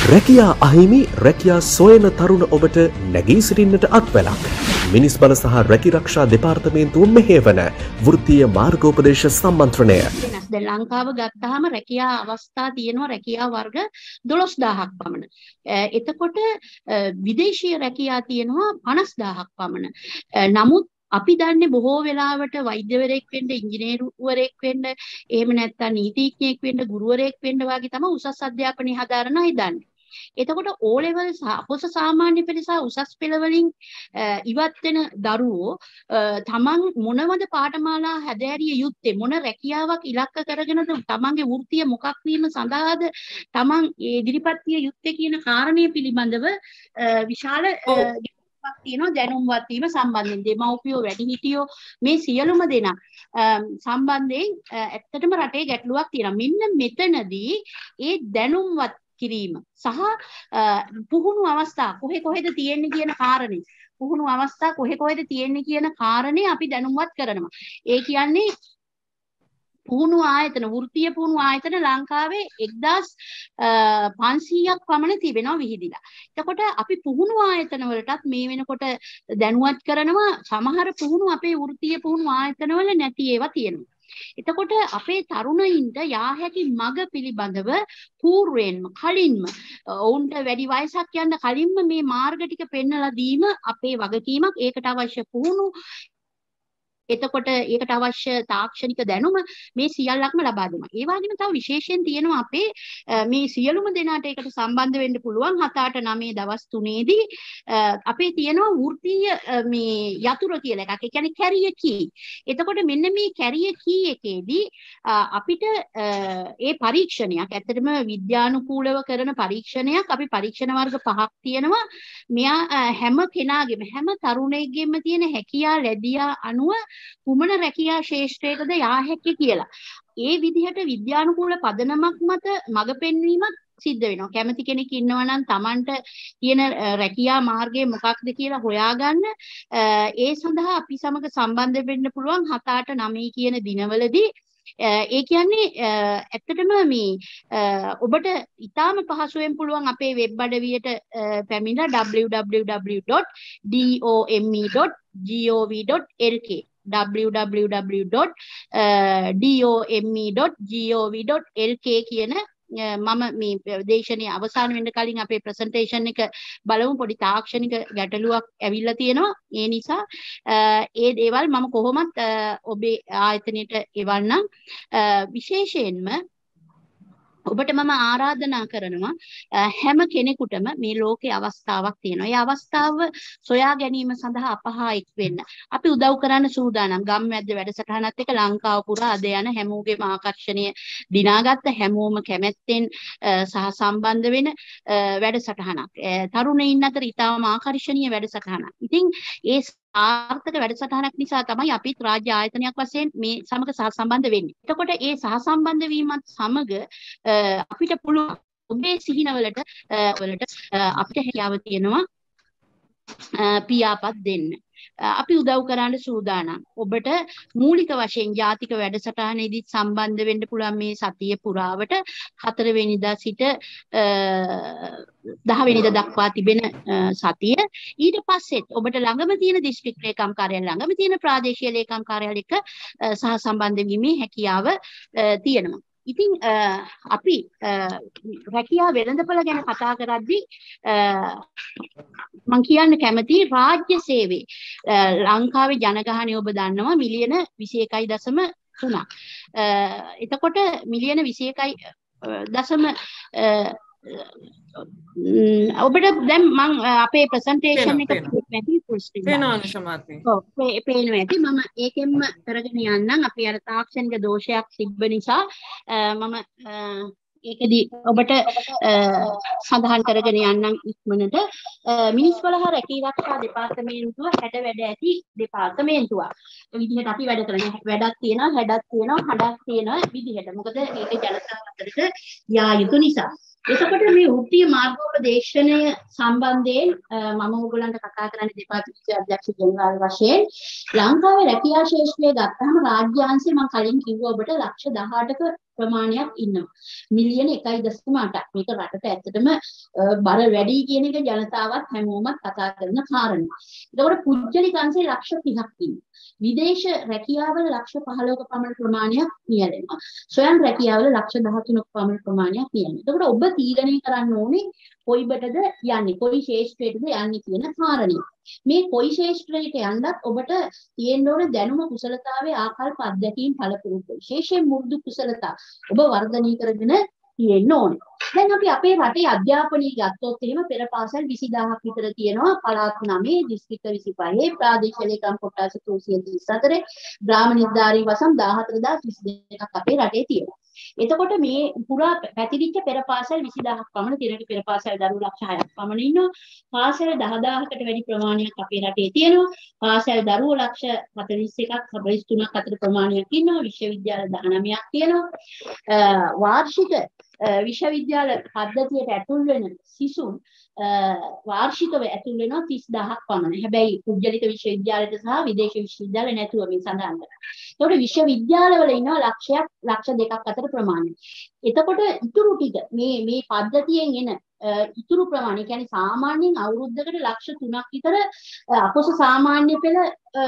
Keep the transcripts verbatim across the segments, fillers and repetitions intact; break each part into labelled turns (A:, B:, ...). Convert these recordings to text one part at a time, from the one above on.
A: රැකියා අහිමි රැකියා සොයන තරුණ ඔබට නැගී සිටින්නට අත්වැලක්. මිනිස් බල සහ රැකිරක්ෂා දෙපාර්තමේන්තුව මෙහෙයවන වෘත්තීය මාර්ගෝපදේශ සම්මන්ත්‍රණය.
B: දැන් ලංකාව ගත්තාම රැකියා අවස්ථා තියෙනවා රැකියා වර්ග දොළොස් දාහක් පමණ. එතකොට විදේශීය රැකියා තියෙනවා පනස් දාහක් පමණ. නමුත් අපි දන්නේ බොහෝ වෙලාවට වෛද්‍යවරයෙක් වෙන්න, ඉංජිනේරුවරයෙක් වෙන්න, එහෙම නැත්නම් නීතිඥයෙක් වෙන්න, ගුරුවරයෙක් වෙන්න වගේ තමයි උසස් අධ්‍යාපනය හදාරන අය දන්නේ. එතකොට O level අපොස සාමාන්‍ය පෙළ සහ උසස් පෙළ වලින් ඉවත් වෙන දරුවෝ තමන් මොනවද පාඨමාලා හැදෑරිය යුත්තේ, මොන රැකියාවක් ඉලක්ක කරගෙනද තමන්ගේ වෘත්තිය මොකක් වීම සඳහාද තමන් ඉදිරිපත් විය යුත්තේ කියන කාරණය පිළිබඳව විශාල තියෙනවා දැනුම්වත් වීම සම්බන්ධයෙන්. දෙමව්පියෝ වැඩිහිටියෝ මේ සියලුම දෙනා සම්බන්ධයෙන් ඇත්තටම රටේ ගැටලුවක් තියෙනවා. මෙන්න මෙතනදී ඒ දැනුම්වත් කිරීම සහ පුහුණු අවස්ථා කොහෙ කොහෙද තියෙන්නේ කියන කාරණේ පුහුණු අවස්ථා කොහෙ කොහෙද තියෙන්නේ කියන කාරණේ අපි දැනුම්වත් කරනවා. ඒ කියන්නේ පුහුණු ආයතන වෘත්තීය පුහුණු ආයතන ලංකාවේ එක්දාස් පන්සීයක් පමණ තිබෙනවා විහිදිලා. එතකොට අපි පුහුණු ආයතන වලටත් මේ වෙනකොට දැනුවත් කරනවා. සමහර පුහුණු අපේ වෘත්තීය පුහුණු ආයතන වල නැති ඒවා තියෙනවා. එතකොට අපේ තරුණයින්ට යා හැකි මඟ පිළිබඳව పూర్වෙන්ම කලින්ම ඔවුන්ට වැඩි වයසක් යන්න කලින්ම මේ මාර්ග ටික පෙන්වලා දීම අපේ වගකීමක්. ඒකට අවශ්‍ය පුහුණු, එතකොට ඒකට අවශ්‍ය තාක්ෂණික දැනුම මේ සියල්ලක්ම ලබා දෙනවා. ඒ වගේම තව විශේෂයෙන් තියෙනවා අපේ මේ සියලුම දෙනාට ඒකට සම්බන්ධ වෙන්න පුළුවන් හත අට නවය දවස් තුනේදී අපේ තියෙනවා වෘත්තීය මේ යතුර කියලා එකක්. ඒ කියන්නේ කැරියර් කී. එතකොට මෙන්න මේ කැරියර් කී එකේදී අපිට ඒ පරීක්ෂණයක් ඇත්තටම විද්‍යානුකූලව කරන පරීක්ෂණයක් අපි පරීක්ෂණ වර්ග පහක් තියෙනවා. මෙයා හැම කෙනාගේම හැම තරුණයෙක්ගේම තියෙන හැකියා ලැබියා අනුව කුමන රැකියා ශේෂ්ත්‍රයකද යා හැකි කියලා. ඒ විදිහට විද්‍යානුකූල පදනමක් මත මඟ පෙන්වීමක් සිද්ධ වෙනවා. කැමති කෙනෙක් ඉන්නවා නම් Tamanට තියෙන රැකියා මාර්ගය මොකක්ද කියලා හොයාගන්න ඒ සඳහා අපි සමග සම්බන්ධ වෙන්න පුළුවන් හත අට නවය කියන දිනවලදී. ඒ කියන්නේ ඇත්තටම මේ ඔබට ඉතාම පහසුවෙන් පුළුවන් අපේ වෙබ් අඩවියට පැමිණලා w w w dot dome dot gov dot l k w w w dot dome dot gov dot l k කියන මම මේ දේශනයේ අවසන් වෙන්න කලින් අපේ ප්‍රසන්ටේෂන් එක බලමු. පොඩි තාක්ෂණික ගැටලුවක් ඇවිල්ලා තියෙනවා. ඒ නිසා ඒ දේවල් මම කොහොමත් ඔබේ ආයතනයට එවන්නම්. විශේෂයෙන්ම ඔබට මම ආරාධනා කරනවා හැම කෙනෙකුටම මේ ලෝකේ අවස්ථාවක් තියෙනවා. ඒ අවස්ථාව සොයා ගැනීම සඳහා අපහා එක් වෙන්න අපි උදව් කරන්න සූදානම්. ගම්මැද්ද වැඩසටහනත් එක්ක ලංකාව පුරා අද යන හැමෝගේම ආකර්ෂණය දිනාගත්ත හැමෝම කැමැත්තෙන් සහ සම්බන්ධ වෙන වැඩසටහනක්. තරුණයින් අතර ඉතාම ආකර්ෂණීය වැඩසටහනක්. ඉතින් ඒ ආර්ථික වැඩසටහනක් නිසා තමයි අපිත් රාජ්‍ය ආයතනයක් වශයෙන් මේ සමග සහසම්බන්ධ වෙන්නේ. එතකොට ඒ සහසම්බන්ධ වීමත් සමග අපිට පුළුවන් ඔබේ සිහිනවලට වලට අපිට හැකියාව තියෙනවා පියාපත් දෙන්න. අපි උදව් කරන්න සූදානම්. ඔබට මූලික වශයෙන් ජාතික වැඩසටහනේදී සම්බන්ධ වෙන්න පුළුවන් මේ සතිය පුරාවට හතර වෙනිදා සිට දහ වෙනිදා දක්වා තිබෙන සතිය. ඊට පස්සෙත් ඔබට ළඟම තියෙන දිස්ත්‍රික් ලේකම් කාර්යාලය ළඟම තියෙන ප්‍රාදේශීය ලේකම් කාර්යාල එක්ක සහ සම්බන්ධ වීමේ හැකියාව තියෙනවා. ඉතින් අපි රැකියා වෙළඳපොළ ගැන කතා කරද්දී මම කියන්න කැමති රාජ්‍ය සේවයේ ලංකාවේ ජනගහනය ඔබ දන්නවා මිලියන විසි එකයි දශම තුනක්. එතකොට මිලියන විසි එකයි දශම ඔබට දැන් මම අපේ ප්‍රසන්ටේෂන් එක පැහැදිලි ෆුල් ස්ක්‍රීන් පේනවා ඇති. මම ඒකෙන්ම කරගෙන යන්නම්. අපි අර තාක්ෂණික දෝෂයක් තිබ්බ නිසා මම ඒකදී ඔබට සඳහන් කරගෙන යන්නම් ඉක්මනට. මිනිස් වල හා රැකී ආරක්ෂා දෙපාර්තමේන්තුව හැඩ වැඩ ඇති දෙපාර්තමේන්තුවක්. ඒ විදිහට අපි වැඩ කරන්නේ. වැඩක් තියෙනවා, හැඩක් තියෙනවා, හඩක් තියෙනවා විදිහට. මොකද මේක ජනතාව අතරට යා යුතු නිසා. එතකොට මේ වෘත්තීය මාර්ගෝපදේශනය සම්බන්ධයෙන් මම ඕගොල්ලන්ට කතා කරන්නේ දෙපාර්තමේන්තු අධ්‍යක්ෂ ජනරාල් වශයෙන් ලංකාවේ රැකියා ශාස්ත්‍රය ගත්තාම රාජ්‍යාංශය මම කලින් කිව්වා ඔබට ලක්ෂ දහඅටක ප්‍රමාණයක් ඉන්නවා. මිලියන එකයි දශම අටක්. මේක රටට ඇත්තටම බර වැඩි කියන එක ජනතාවත් හැමෝමත් කතා කරන කාරණා. ඒතකොට පුජ්‍යලික අංශේ ලක්ෂ තිහක් ඉන්නවා. විදේශ රැකියාවල ලක්ෂ පහළොවක පමණ ප්‍රමාණයක් නියැලෙනවා. ස්වයං රැකියාවල ලක්ෂ දහතුනක පමණ ප්‍රමාණයක් නියැලෙනවා. එතකොට ඔබ තීරණය කරන්න ඕනේ කොයිබටද යන්නේ, කොයි ශේෂ්ත්‍රයටද යන්නේ කියන කාරණේ. මේ කොයි ශේෂ්ත්‍රයට යන්නත් ඔබට තියෙන්න ඕන දැනුම, කුසලතාවයේ ආකල්ප, අධ්‍යක්ීම්, පළපුරුදු. විශේෂයෙන් මුරුදු කුසලතා ඔබ වර්ධනය කරගෙන තියෙන්න ඕනේ. දැන් අපි අපේ රටේ අධ්‍යාපනය ගත්තොත් එහෙම පෙර පාසල් විසි දහසක් විතර තියෙනවා. පළාත් නවය, දිස්ත්‍රික්ක විසි පහේ, ප්‍රාදේශීය ලේකම් කොට්ටාස තුන්සිය තිස් හතරේ, ග්‍රාම නිලධාරී වසම් දාහතර දහස් විසි දෙකක් අපේ රටේ තියෙනවා. එතකොට මේ පුරා පැතිරිච්ච පෙර පාසල් විසි දහසක් පමණ තියෙනවා. පෙර පාසල් දරුවෝ ලක්ෂ හයක් පමණ ඉන්නවා. පාසල් දහදාහකට වැඩි ප්‍රමාණයක් අපේ රටේ තියෙනවා. පාසල් දරුවෝ ලක්ෂ හතළිස් එකක් හතළිස් තුනක් අතර ප්‍රමාණයක් ඉන්නවා. විශ්වවිද්‍යාල දහනවයක් තියෙනවා. වාර්ෂික විශ්වවිද්‍යාල පද්ධතියට ඇතුල් වෙන සිසුන් වාර්ෂිකව ඇතුල් වෙනවා තිස් දහසක් පමණ. හැබැයි පුජ්‍යලික විශ්වවිද්‍යාලයට සහ විදේශ විශ්වවිද්‍යාල නැතුව මේ සඳහන් කරා. ඒකට විශ්වවිද්‍යාලවල ඉන්නවා ලක්ෂයක් ලක්ෂ දෙකක් අතර ප්‍රමාණය. එතකොට ඉතුරු ටික මේ මේ පද්ධතියෙන් එන ඉතුරු ප්‍රමාණය කියන්නේ සාමාන්‍යයෙන් අවුරුද්දකට ලක්ෂ තුනක් විතර අපොස සාමාන්‍ය පෙළ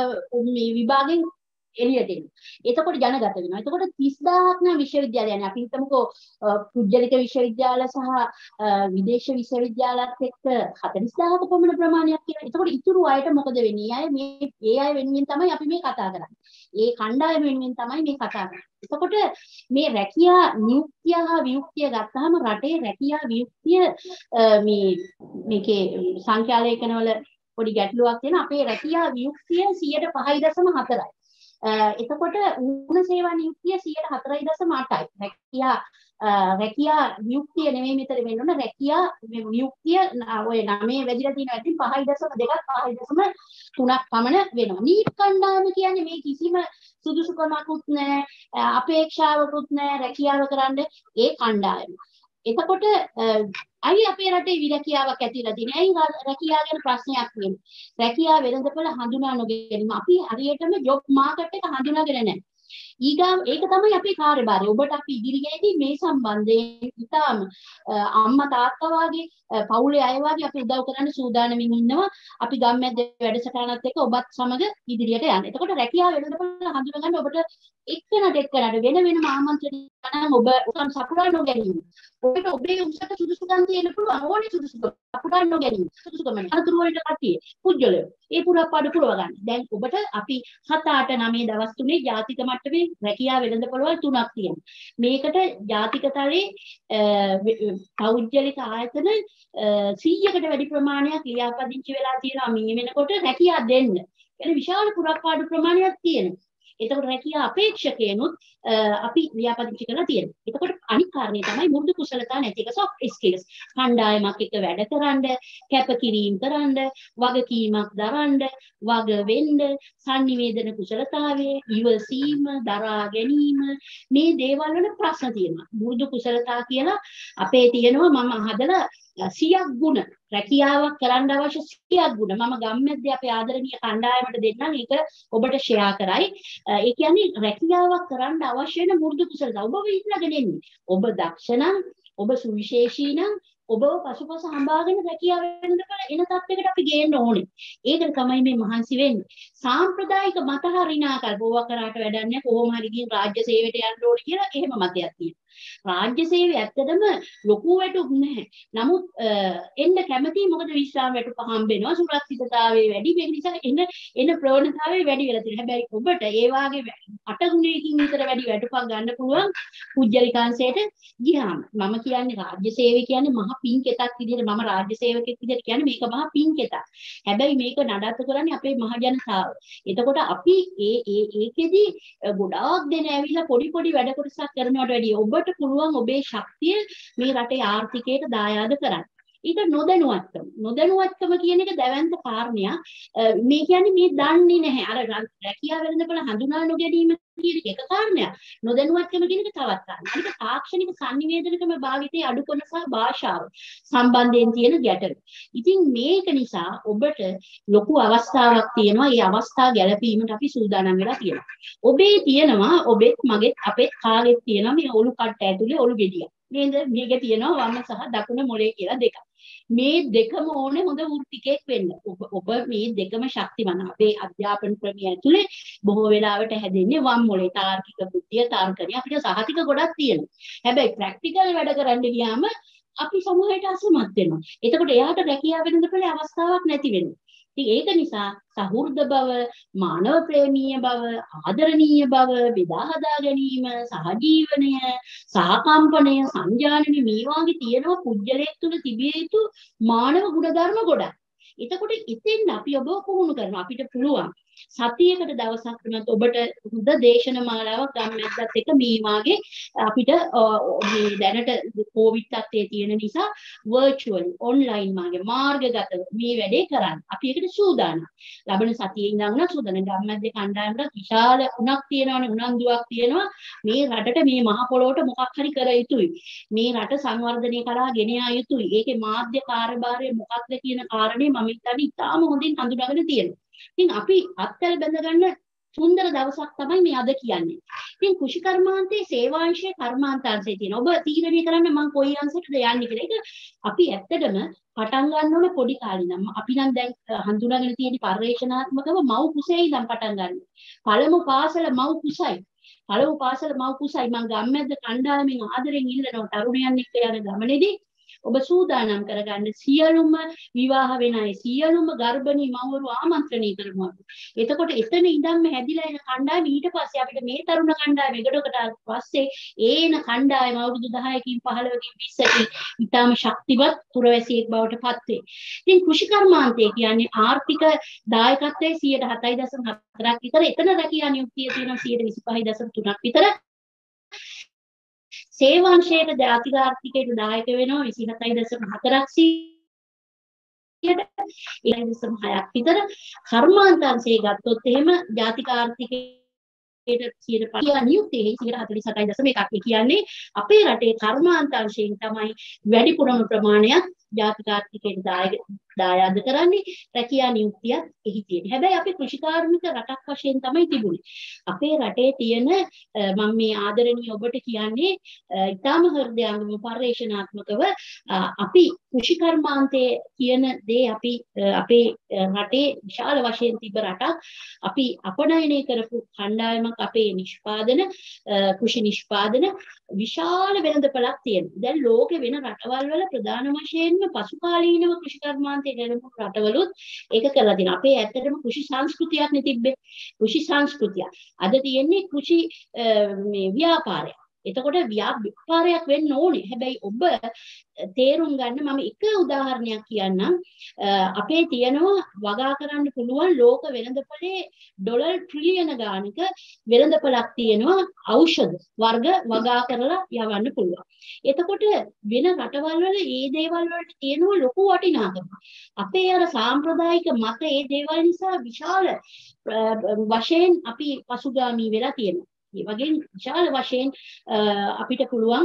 B: මේ විභාගයෙන් එළියට එනවා. එතකොට ජනගත වෙනවා. එතකොට තිස් දහසක් නා විශ්වවිද්‍යාල යන්නේ. අපි හිතමුකෝ පුජ්‍යලික විශ්වවිද්‍යාල සහ විදේශ විශ්වවිද්‍යාලත් එක්ක හතළිස් දහසක පමණ ප්‍රමාණයක් කියලා. එතකොට ඉතුරු අයට මොකද වෙන්නේ? අය මේ ඒ අය වෙනුවෙන් තමයි අපි මේ කතා කරන්නේ. ඒ කණ්ඩායම වෙනුවෙන් තමයි මේ කතා කරන්නේ. එතකොට මේ රැකියා නියුක්තිය හා වියුක්තිය ගත්තාම රටේ රැකියා වියුක්තිය මේ මේකේ සංඛ්‍යාලේඛනවල පොඩි ගැටලුවක් තියෙනවා. අපේ රැකියා වියුක්තිය සියයට පහයි දශම හතරයි. එතකොට ඌන සේවා නියුක්තිය සියයට හතරයි දශම අටයි. රැකියා රැකියා වියුක්තිය නෙමෙයි මෙතන වෙන්න ඕන. රැකියා වියුක්තිය ඔය නවයේ වැඩිලා තියෙන ඇතින් පහයි දශම දෙකක් පහයි දශම තුනක් පමණ වෙනවා. නීට් කණ්ඩායම කියන්නේ මේ කිසිම සුදුසුකමකුත් නැහැ, අපේක්ෂාවකුත් නැහැ රැකියාව කරන්න ඒ කණ්ඩායම. එතකොට අයි අපේ රටේ විරැකියාවක් ඇතිලා තියෙන්නේ. ඇයි රැකියාව ගැන ප්‍රශ්නයක් වෙන්නේ? රැකියාව වෙළඳපොළ හඳුනා නොගැනීම. අපි හරියටම ජොබ් මාකට් එක හඳුනාගෙන නැහැ. ඊගා ඒක තමයි අපේ කාර්යභාරය. ඔබට අපි ඉදිරියේදී මේ සම්බන්ධයෙන් ඉතාම අම්මා තාත්තා වගේ පවුලේ අය වගේ අපි උදව් කරන්න සූදානමින් ඉන්නවා. අපි ගම්මැද්ද වැඩසටහනත් එක්ක ඔබත් සමග ඉදිරියට යන්න. එතකොට රැකියාව වෙළඳපොළ හඳුනා ගන්න ඔබට එක්කනට එක්කනට වෙන වෙනම ආමන්ත්‍රණ ගන්න ඔබ උසම් සපුරා නොගැනීම. ඔබට ඔබේ උසට සුදුසුකම් තියෙන පුළුවන් ඕනේ සුදුසුකම්. සපුරා නොගැනීම. සුදුසුකම නේ. අතුරු වලට කටියේ පුජ්‍යලය. ඒ පුරාපාඩු පුරව ගන්න. දැන් ඔබට අපි හත අට නවය දවස් තුනේ ජාතික මට්ටමේ රැකියාව වෙළඳපොළවල් තුනක් තියෙනවා. මේකට ජාතික තලයේ පෞද්ගලික ආයතන සීයකට වැඩි ප්‍රමාණයක් ලියාපදිංචි වෙලා තියෙනවා මේ වෙනකොට රැකියාව දෙන්න. يعني විශාල පුරාපාඩු ප්‍රමාණයක් තියෙනවා. එතකොට රැකියා අපේක්ෂකයනුත් අපි ලියාපදිංචි කරලා තියෙනවා. එතකොට අනිත් කාරණේ තමයි මුරුදු කුසලතා නැති එක soft skills. කණ්ඩායමක් එක්ක වැඩ කරන්න, කැපකිරීම කරන්න, වගකීමක් දරන්න, වග වෙන්න, sannivedana කුසලතාවය, ඉවසීම, දරා ගැනීම මේ දේවල් වල ප්‍රශ්න තියෙනවා. මුරුදු කුසලතා කියලා අපේ තියෙනවා මම හදලා සියක් ගුණ රැකියාවක් කරන්න අවශ්‍ය සියක් ගුණ මම ගම්මැද්දේ අපේ ආදරණීය කණ්ඩායමට දෙන්නම් ඒක ඔබට ෂෙයා කරයි. ඒ කියන්නේ රැකියාවක් කරන්න අවශ්‍ය වෙන මුරුදු කුසලතා ඔබ විශ්ලේෂණය දෙන්නේ. ඔබ දක්ෂ නම්, ඔබ සුවිශේෂී නම්, ඔබව පසුපස හඹාගෙන රැකියාව වෙනදකල එන තත්යකට අපි ගේන්න ඕනේ. ඒකට තමයි මේ මහන්සි වෙන්නේ. සාම්ප්‍රදායික මත හරිනාකල් බෝව කරාට වැඩක් නැහැ කොහොම හරි ගිහින් රාජ්‍ය සේවයට යන්න ඕනේ කියලා එහෙම මතයක් තියෙනවා. රාජ්‍ය සේවය ඇත්තටම ලොකු වැටුප් නැහැ. නමුත් එන්න කැමති මොකද විශ්‍රාම වැටුප හම්බ වෙනවා. සුරක්ෂිතතාවයේ වැඩි වෙන නිසා එන එන ප්‍රවණතාවය වැඩි වෙලා තියෙනවා. හැබැයි ඔබට ඒ වාගේ අට ගුණයකින් විතර වැඩි වැටුපක් ගන්න පුළුවන් පුජ්‍යලිකාංශයට ගියාම. මම කියන්නේ රාජ්‍ය සේවය කියන්නේ මහ පින්කෙතක් විදිහට මම රාජ්‍ය සේවකෙක් විදිහට කියන්නේ මේක මහ පින්කෙතක්. හැබැයි මේක නඩත්තු කරන්නේ අපේ මහ ජනතාව. එතකොට අපි ඒ ඒ ඒකෙදි ගොඩාක් දෙන ඇවිල්ලා පොඩි පොඩි වැඩ කොටසක් කරනවට වැඩිය ඔබට පුළුවන් ඔබේ ශක්තිය මේ රටේ ආර්ථිකයට දායාද කරන්න. ඊට නොදැනුවත්කම නොදැනුවත්කම කියන එක දැවැන්ත කාරණයක්. මේ කියන්නේ මේ දන්නේ නැහැ. අර රැකියාව වෙනදපළ හඳුනා නොගැනීම කියන එක කාරණයක්. නොදැනුවත්කම කියන එක තවත් කාරණයක්. අනික තාක්ෂණික sannivedanaකම භාවිතයේ අඩුකම සහ භාෂාව සම්බන්ධයෙන් තියෙන ගැටලු. ඉතින් මේක නිසා ඔබට ලොකු අවස්ථාවක් තියෙනවා. ඒ අවස්ථාව ගැලපීමට අපි සූදානම් වෙලා තියෙනවා. ඔබේ තියෙනවා ඔබෙත් මගෙත් අපේ කාගෙත් තියෙනවා මේ ඔලු කට්ට ඇතුලේ ඔලු ගෙඩියක්. නේද? මේක තියෙනවා වම සහ දකුණ මොලේ කියලා දෙකක්. මේ දෙකම ඕනේ හොඳ වෘත්තිකයෙක් වෙන්න. ඔබ ඔබ මේ දෙකම ශක්තිමත්. අපේ අධ්‍යාපන ක්‍රමය ඇතුලේ බොහෝ වෙලාවට හැදෙන්නේ වම් මොලේ තාර්කික බුද්ධිය තාර්කණය අපිට සහතික ගොඩක් තියෙනවා. හැබැයි ප්‍රැක්ටිකල් වැඩ කරන්න ගියාම අපි සමහරට අසමත් වෙනවා. එතකොට එයාට රැකියාව වෙනදපළ අවස්ථාවක් නැති වෙනවා. ඉතින් ඒක නිසා සහෘද බව, මානව ප්‍රේමීය බව, ආදරණීය බව, බෙදා හදා ගැනීම, සහජීවනය, සහකම්පනය, සංජානනය මේ වගේ තියෙනවා පුජ්‍යලයක් තුල තිබිය යුතු මානව ගුණධර්ම ගොඩක්. එතකොට ඉතින් අපි ඔබ පුහුණු කරනවා. අපිට පුළුවන් සතියකට දවසක් වුණත් ඔබට හොඳ දේශන මාලාවක් ගම්මැද්දත් එක මේ වාගේ අපිට මේ දැනට කොවිඩ් තත්ත්වයේ තියෙන නිසා වර්චුවලි ඔන්ලයින් මාගේ මාර්ගගතව මේ වැඩේ කරන්න. අපි ඒකට සූදානම්. ලබන සතියේ ඉඳන් උනත් සූදානම්. ගම්මැද්දේ කණ්ඩායමට විශාල උණක් තියෙනවනේ, උනන්දුවක් තියෙනවා. මේ රටට මේ මහ පොළොවට මොකක් හරි කර යුතුයි. මේ රට සංවර්ධනය කරා ගෙන යා යුතුයි. ඒකේ මාධ්‍ය කාර්යභාරය මොකක්ද කියන කාරණේ මම හිතන්නේ ඉතාම හොඳින් හඳුනාගෙන තියෙනවා. ඉතින් අපි අත්වල බැඳ ගන්න සුන්දර දවසක් තමයි මේ අද කියන්නේ. ඉතින් කෘෂි කර්මාන්තයේ සේවාංශයේ කර්මාන්තාංශයේ තියෙන ඔබ තීරණය කරන්න මම කොයි අංශයටද යන්නේ කියලා. ඒක අපි ඇත්තටම පටන් ගන්න ඕනේ පොඩි කාලේ නම්. අපි නම් දැන් හඳුනාගෙන තියෙන පරිවේශනාත්මකව මව් කුසේ ඉඳන් පටන් ගන්න. පළමු පාසල මව් කුසයි. පළමු පාසල මව් කුසයි. මම ගම්මැද්ද කණ්ඩායමෙන් ආදරෙන් ඉල්ලනවා තරුණයන් එක්ක යන ගමනේදී ඔබ සූදානම් කරගන්න සියලුම විවාහ වෙන අය සියලුම ගර්භණී මව්වරු ආමන්ත්‍රණය කරනවා. එතකොට එතන ඉඳන්ම හැදිලා එන කණ්ඩායම ඊට පස්සේ අපිට මේ තරුණ කණ්ඩායම එකඩකට පස්සේ ඒන කණ්ඩායම අවුරුදු දහයකින් පහළොවකින් විස්සකින් ඊටාම ශක්තිවත් පුරවැසියෙක් බවට පත් වේ. ඉතින් කෘෂි කර්මාන්තය කියන්නේ ආර්ථික දායකත්වයේ සියයට හතයි දශම හතරක් විතර. එතන රැකියා නියුක්තිය තියෙනවා සියයට විසිපහයි දශම තුනක් විතර. සේවාංශයට ජාතික ආර්ථිකයට දායක වෙනවා විසිහතයි දශම හතරක් සියයට. ඒකයි දශම හයක් විතර. කර්මාන්තාංශයේ ගත්තොත් එහෙම ජාතික ආර්ථිකයට සියයට පහක් නියුක්තියේ සියයට හතළිස් අටයි දශම එකක්. ඒ කියන්නේ අපේ රටේ කර්මාන්තාංශයෙන් තමයි වැඩිපුරම ප්‍රමාණයක් ජාතික ආර්ථිකයට දායක දායාද කරන්නේ. රැකියා නියුක්තියක් එහි තියෙනවා. හැබැයි අපි කෘෂිකාර්මික රටක් වශයෙන් තමයි තිබුණේ. අපේ රටේ තියෙන මම මේ ආදරණීය ඔබට කියන්නේ ඊටාම හෘදයාංගම පරිවේශනාත්මකව අපි කෘෂි කර්මාන්තයේ කියන දේ අපි අපේ රටේ විශාල වශයෙන් තිබ්බ රටක්. අපි අපනයනය කරපු කණ්ඩායමක්. අපේ නිෂ්පාදන කෘෂි නිෂ්පාදන විශාල වෙළඳපළක් තියෙනවා. දැන් ලෝකේ වෙන රටවල් වල ප්‍රධාන වශයෙන්ම පසුකාලීනව කෘෂි කර්මාන්තය ගැනපු රටවලුත් ඒක කරලා තියෙනවා. අපේ ඇත්තටම කෘෂි සංස්කෘතියක් නේ තිබ්බේ. කෘෂි සංස්කෘතිය. අද තියෙන්නේ කෘෂි මේ ව්‍යාපාරයක්. එතකොට ව්‍යාපාරයක් වෙන්න ඕනේ. හැබැයි ඔබ තේරුම් ගන්න මම එක උදාහරණයක් කියන්නම්. අපේ තියෙනවා වගා කරන්න පුළුවන් ලෝක වෙළඳපොලේ ඩොලර් ට්‍රිලියන ගානක වෙළඳපොලක් තියෙනවා ඖෂධ වර්ග වගා කරලා යවන්න පුළුවන්. එතකොට වෙන රටවල් වල මේ දේවල් වලට තියෙනවා ලොකු වටිනාකමක්. අපේ අර සාම්ප්‍රදායික මත මේ දේවල් නිසා විශාල වශයෙන් අපි පසුගාමී වෙලා තියෙනවා. ඒ වගේ විශාල වශයෙන් අපිට පුළුවන්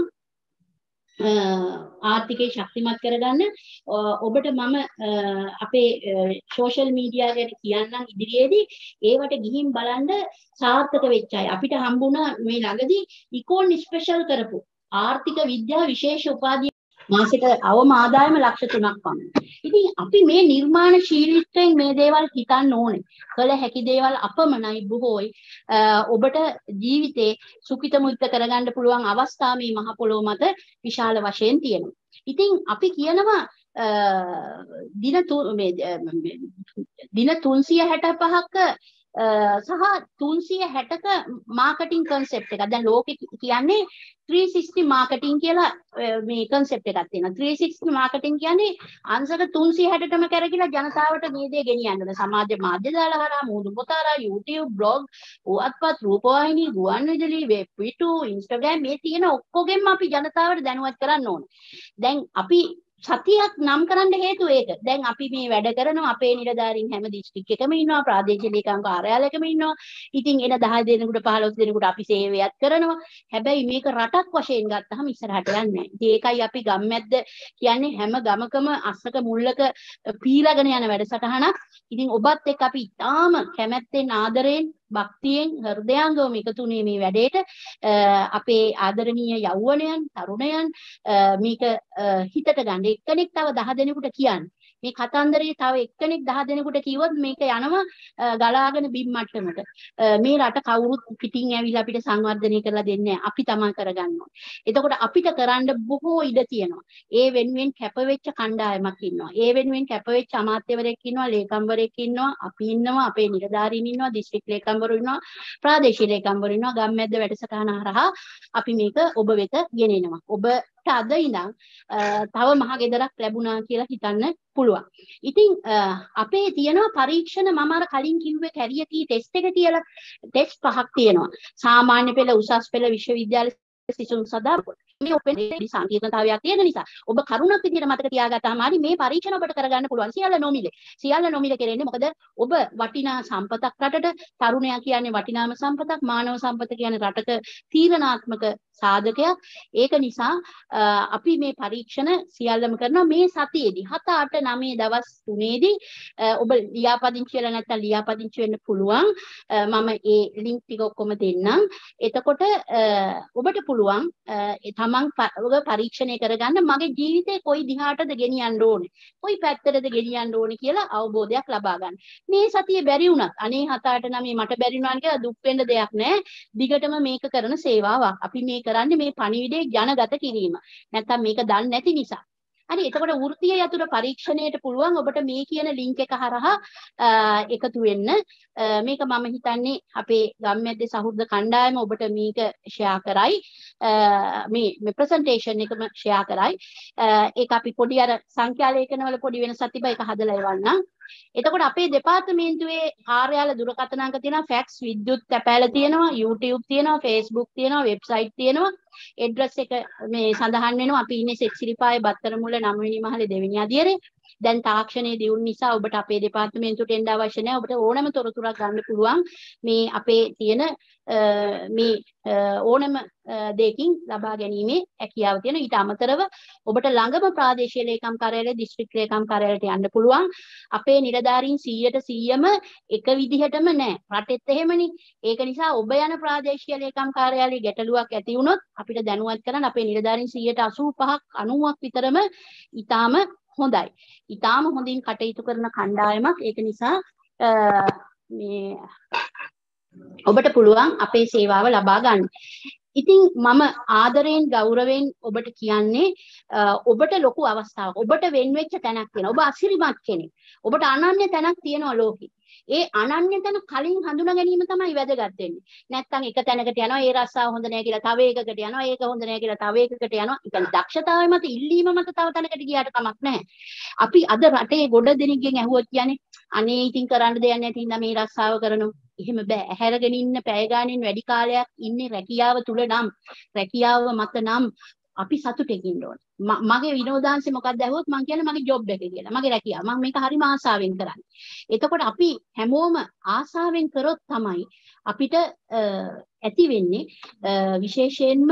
B: ආර්ථිකය ශක්තිමත් කරගන්න. ඔබට මම අපේ සෝෂල් මීඩියා ගැන කියන්නම් ඉදිරියේදී. ඒවට ගිහින් බලන්න සාර්ථක වෙච්ච අය. අපිට හම්බුණා මේ ළඟදී ඉකෝන් ස්පෙෂල් කරපු ආර්ථික විද්‍යා විශේෂ උපාධිය මාසෙට අවම ආදායම ලක්ෂ තුනක් පමණ. ඉතින් අපි මේ නිර්මාණශීලීත්වයෙන් මේ දේවල් හිතන්න ඕනේ. කළ හැකි දේවල් අපමණයි බොහෝයි. ඔබට ජීවිතේ සුඛිත මුක්ත කරගන්න පුළුවන් අවස්ථා මේ මහ පොළොව මත විශාල වශයෙන් තියෙනවා. ඉතින් අපි කියනවා දින දින තුන්සිය හැට පහක සහ තුන්සිය හැටක මාකටිං කන්සෙප්ට් එකක්. දැන් ලෝකෙ කියන්නේ three sixty මාකටිං කියලා මේ කන්සෙප්ට් එකක් තියෙනවා. three sixty මාකටිං කියන්නේ අංශක තුන්සිය හැටටම කරකිලා ජනතාවට මේ දේ ගෙනියන්න. සමාජ මාධ්‍ය දාලා හරහා මූදු පොත හරහා YouTube blog පුවත්පත් රූපවාහිනී ගුවන්විදුලි වෙබ් පිටු Instagram මේ තියෙන ඔක්කොගෙම අපි ජනතාවට දැනුවත් කරන්න ඕනේ. දැන් අපි සතියක් නම් කරන්න හේතුව ඒක. දැන් අපි මේ වැඩ කරනවා අපේ නිලධාරීන් හැම දිස්ත්‍රික් එකම ඉන්නවා, ප්‍රාදේශීය ලේකම් කාර්යාලයකම ඉන්නවා. ඉතින් එන දහ දෙනෙකුට පහළොස් දෙනෙකුට අපි සේවයක් කරනවා. හැබැයි මේක රටක් වශයෙන් ගත්තහම ඉස්සරහට යන්නේ නැහැ. ඉතින් ඒකයි අපි ගම්මැද්ද කියන්නේ හැම ගමකම අස්සක මුල්ලක පීලාගෙන යන වැඩසටහනක්. ඉතින් ඔබත් එක්ක අපි ඉතාම කැමැත්තෙන් ආදරයෙන් භක්තියෙන් හෘදයාංගවම එකතු වුණේ මේ වැඩේට. අපේ ආදරණීය යෞවනයන් තරුණයන් මේක හිතට ගන්න එක්කෙනෙක් තව දහ දෙනෙකුට කියන්න. මේ කතන්දරේ තව එක්කෙනෙක් දහ දෙනෙකුට කිව්වොත් මේක යනවා ගලාගෙන බිම් මට්ටමට. මේ රට කවුරුත් පිටින් ඇවිල්ලා අපිට සංවර්ධනය කරලා දෙන්නේ නැහැ. අපි තමයි කරගන්න ඕනේ. එතකොට අපිට කරන්න බොහෝ ඉඩ තියෙනවා. ඒ වෙනුවෙන් කැපවෙච්ච කණ්ඩායමක් ඉන්නවා. ඒ වෙනුවෙන් කැපවෙච්ච අමාත්‍යවරයෙක් ඉන්නවා, ලේකම්වරයෙක් ඉන්නවා, අපි ඉන්නවා, අපේ නිලධාරීන් ඉන්නවා, දිස්ත්‍රික් ලේකම්වරු ඉන්නවා, ප්‍රාදේශීය ලේකම්වරු ඉන්නවා. ගම්මැද්ද වැඩසටහන හරහා අපි මේක ඔබ වෙත ගෙනෙනවා. ඔබට අද ඉඳන් තව මහ ගෙදරක් ලැබුණා කියලා හිතන්න පුළුවන්. ඉතින් අපේ තියෙනවා පරීක්ෂණ මම අර කලින් කිව්වේ කැරියර් කී ටෙස්ට් එක කියලා ටෙස්ට් පහක් තියෙනවා. සාමාන්‍ය පෙළ, උසස් පෙළ, විශ්වවිද්‍යාල සිසුන් සදා මේ ඔපෙන් සංකීර්ණතාවයක් තියෙන නිසා ඔබ කරුණක් විදිහට මතක තියාගත්තාම හරි මේ පරීක්ෂණ ඔබට කරගන්න පුළුවන්. සියල්ල නොමිලේ. සියල්ල නොමිලේ කරන්නේ මොකද ඔබ වටිනා සම්පතක් රටට, තරුණයා කියන්නේ වටිනාම සම්පතක්, මානව සම්පත කියන්නේ රටක තීරණාත්මක සාධකයක්. ඒක නිසා අපි මේ පරීක්ෂණ සියල්ලම කරනවා මේ සතියේදී හත අට නවය දවස් තුනේදී. ඔබ ලියාපදිංචි වෙලා නැත්නම් ලියාපදිංචි වෙන්න පුළුවන්. මම ඒ ලින්ක් ටික ඔක්කොම දෙන්නම්. එතකොට ඔබට පුළුවන් තමන් ඔබ පරීක්ෂණය කරගන්න මගේ ජීවිතේ කොයි දිහාටද ගෙනියන්න ඕනේ, කොයි පැත්තටද ගෙනියන්න ඕනේ කියලා අවබෝධයක් ලබා ගන්න. මේ සතියේ බැරි වුණත් අනේ හත අට නවය මට බැරි වුණා කියලා දුක් වෙන්න දෙයක් නැහැ. දිගටම මේක කරන සේවාවක්. අපි මේ කරන්නේ මේ පණිවිඩය ජනගත කිරීම. නැත්තම් මේක දන්නේ නැති නිසා. හරි, එතකොට වෘත්තීය යතුරු පරීක්ෂණයට පුළුවන් ඔබට මේ කියන ලින්ක් එක හරහා එකතු වෙන්න. මේක මම හිතන්නේ අපේ ගම්මැද්දේ සහෘද කණ්ඩායම ඔබට මේක ෂෙයා කරයි. මේ මේ ප්‍රසන්ටේෂන් එකම ෂෙයා කරයි. ඒක අපි පොඩි අර සංඛ්‍යා ලේඛනවල පොඩි වෙනසක් තිබ්බා. ඒක හදලා එවන්නම්. එතකොට අපේ දෙපාර්තමේන්තුවේ කාර්යාල දුරකථන අංක තියෙනවා, ෆැක්ස්, විද්‍යුත් තැපෑල තියෙනවා, YouTube තියෙනවා, Facebook තියෙනවා, වෙබ්සයිට් තියෙනවා. ඇඩ්‍රස් එක මේ සඳහන් වෙනවා. අපි ඉන්නේ සෙක්සිලිපාය බත්තර මුල්ල නව වෙනි මහලේ දෙවෙනි අදියරේ. දැන් තාක්ෂණයේ දියුණු නිසා ඔබට අපේ දෙපාර්තමේන්තුවට එන්න අවශ්‍ය නැහැ. ඔබට ඕනෑම තොරතුරක් ගන්න පුළුවන් මේ අපේ තියෙන මේ ඕනෑම දෙයකින් ලබා ගැනීමේ හැකියාව තියෙන. ඊට අමතරව ඔබට ළඟම ප්‍රාදේශීය ලේකම් කාර්යාලය, දිස්ත්‍රික් ලේකම් කාර්යාලයට යන්න පුළුවන්. අපේ නිලධාරීන් සීයට සීයම එක විදිහටම නැහැ. රටෙත් එහෙමනේ. ඒක නිසා ඔබ යන ප්‍රාදේශීය ලේකම් කාර්යාලයේ ගැටලුවක් ඇති වුණොත් අපිට දැනුවත් කරන්න. අපේ නිලධාරීන් සීයට අසූපහක් අනූවක් විතරම ඊටාම හොඳයි. ඊටාම හොඳින් කටයුතු කරන කණ්ඩායමක්. ඒක නිසා මේ ඔබට පුළුවන් අපේ සේවාව ලබා ගන්න. ඉතින් මම ආදරයෙන් ගෞරවයෙන් ඔබට කියන්නේ ඔබට ලොකු අවස්ථාවක්. ඔබට වෙන් වෙච්ච තැනක් තියෙනවා. ඔබ අසිරිමත් කෙනෙක්. ඔබට අනන්‍ය තැනක් තියෙනවා ලෝකෙ. ඒ අනන්‍ය තැන කලින් හඳුනා ගැනීම තමයි වැදගත් වෙන්නේ. නැත්තම් එක තැනකට යනවා ඒ රස්සාව හොඳ නැහැ කියලා තව එකකට යනවා, ඒක හොඳ නැහැ කියලා තව එකකට යනවා. ඒ කියන්නේ දක්ෂතාවය මත ඉල්ලීම මත තව තැනකට ගියාට කමක් නැහැ. අපි අද රටේ ගොඩ දෙනෙක්ගෙන් ඇහුවොත් කියන්නේ අනේ ඉතින් කරන්න දෙයක් නැති හින්දා මේ රස්සාව කරනවා. එහෙම බෑ. ඇහැරගෙන ඉන්න පැය ගානෙන් වැඩි කාලයක් ඉන්නේ රැකියාව තුල නම්, රැකියාව මත නම් අපි සතුටින් ඉන්න ඕනේ. මගේ විනෝදාංශය මොකක්ද ඇහුවොත් මම කියන්නේ මගේ ජොබ් එක කියලා. මගේ රැකියාව. මම මේක හරිම ආසාවෙන් කරන්නේ. එතකොට අපි හැමෝම ආසාවෙන් කරොත් තමයි අපිට ඇති වෙන්නේ විශේෂයෙන්ම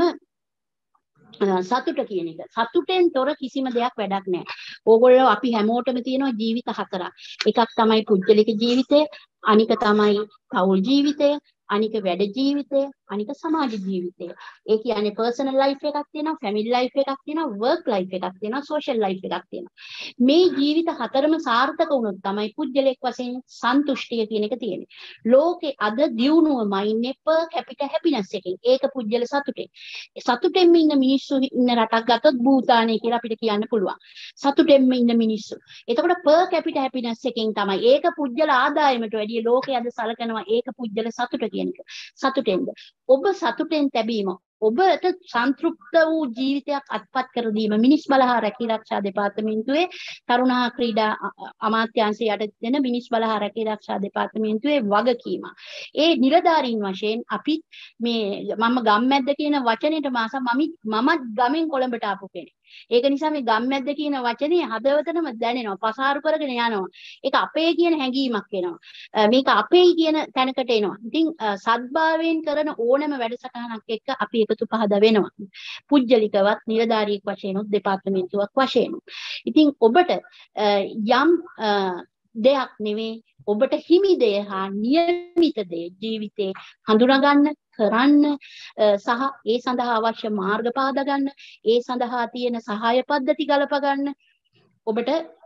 B: සතුට කියන එක. සතුටෙන් තොර කිසිම දෙයක් වැඩක් නැහැ. ඕගොල්ලෝ අපි හැමෝටම තියෙනවා ජීවිත හතරක්. එකක් තමයි පුද්ගලික ජීවිතය, අනික තමයි පෞල් ජීවිතය, අනික වැඩ ජීවිතය, අනික සමාජ ජීවිතය. ඒ කියන්නේ පර්සනල් ලයිෆ් එකක් තියෙනවා, ෆැමිලි ලයිෆ් එකක් තියෙනවා, වර්ක් ලයිෆ් එකක් තියෙනවා, සෝෂල් ලයිෆ් එකක් තියෙනවා. මේ ජීවිත හතරම සාර්ථක වුණොත් තමයි පුද්ගලයෙක් වශයෙන් සන්තුෂ්ටිය කියන එක තියෙන්නේ. ලෝකේ අද දියුණුවම ඉන්නේ per capita happiness එකෙන්. ඒක පුද්ගල සතුටෙන්. සතුටෙන්ම ඉන්න මිනිස්සු ඉන්න රටක් ගත්තොත් භූතානය කියලා අපිට කියන්න පුළුවන්. සතුටෙන්ම ඉන්න මිනිස්සු. එතකොට per capita happiness එකෙන් තමයි. ඒක පුද්ගල ආදායමට වැඩිය ලෝකයේ අද සලකනවා ඒක පුද්ගල සතුට කියන එක. සතුටෙන්ද ඔබ සතුටෙන් තැබීම, ඔබට සන්තෘප්ත වූ ජීවිතයක් අත්පත් කර දීම මිනිස් බල හා රැකී ආරක්ෂා දෙපාර්තමේන්තුවේ තරුණ ක්‍රීඩා අමාත්‍යාංශය යටතේ තියෙන මිනිස් බල හා රැකී ආරක්ෂා දෙපාර්තමේන්තුවේ වගකීම. ඒ නිලධාරීන් වශයෙන් අපි මේ මම ගම්මැද්ද කියන වචනේට මාස මම මම ගමෙන් කොළඹට ආපු කෙනෙක්. ඒක නිසා මේ ගම්මැද්ද කියන වචනේ හදවතටම දැනෙනවා. පසාරු කරගෙන යනවා. ඒක අපේ කියන හැඟීමක් එනවා. මේක අපේ කියන තැනකට එනවා. ඉතින් සද්භාවයෙන් කරන ඕනෑම වැඩසටහනක් එක්ක අපි එකතු පහදා වෙනවා. පුජ්‍යලිකවත් නිලධාරියෙක් වශයෙන් උත් දෙපාර්තමේන්තුවක් වශයෙන්. ඉතින් ඔබට යම් දෙයක් නෙවෙයි ඔබට හිමි දෙය හා නියමිත දෙය ජීවිතේ හඳුනා ගන්න කරන්න සහ ඒ සඳහා අවශ්‍ය මාර්ග පාදා ගන්න ඒ සඳහා තියෙන සහාය පද්ධති ගලප ගන්න ඔබට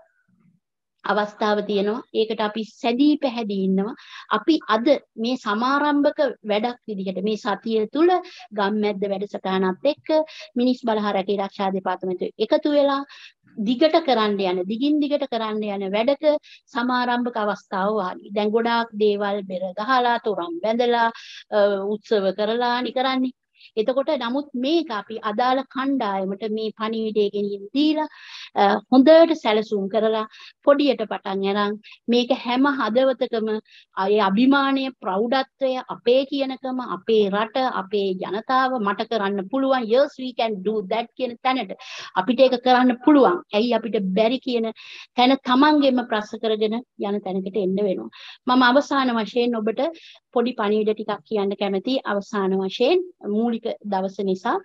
B: අවස්ථාව තියෙනවා. ඒකට අපි සැදී පැහැදී ඉන්නවා. අපි අද මේ සමාරම්භක වැඩක් විදිහට මේ සතිය තුල ගම්මැද්ද වැඩසටහනත් එක්ක මිනිස් බලහා රැකී ආරක්ෂා දෙපාර්තමේන්තුව එකතු වෙලා දිගට කරන්න යන දිගින් දිගට කරන්න යන වැඩක සමාරම්භක අවස්ථාව වාගේ. දැන් ගොඩාක් දේවල් බෙර ගහලා තොරන් බැඳලා උත්සව කරලා නි කරන්නේ. එතකොට නමුත් මේක අපි අදාළ කණ්ඩායමට මේ පණිවිඩය ගෙනියන් දීලා හොඳට සැලසුම් කරලා පොඩියට පටන් අරන් මේක හැම හදවතකම ඒ අභිමානය ප්‍රෞಢත්වය අපේ කියනකම අපේ රට අපේ ජනතාව මට කරන්න පුළුවන් yes we can do that කියන තැනට අපිට ඒක කරන්න පුළුවන්. ඇයි අපිට බැරි කියන තැන තමන්ගෙම ප්‍රශ්න කරගෙන යන තැනකට එන්න වෙනවා. මම අවසාන වශයෙන් ඔබට පොඩි පණිවිඩ ටිකක් කියන්න කැමතියි. අවසාන වශයෙන් මූලික දවස නිසා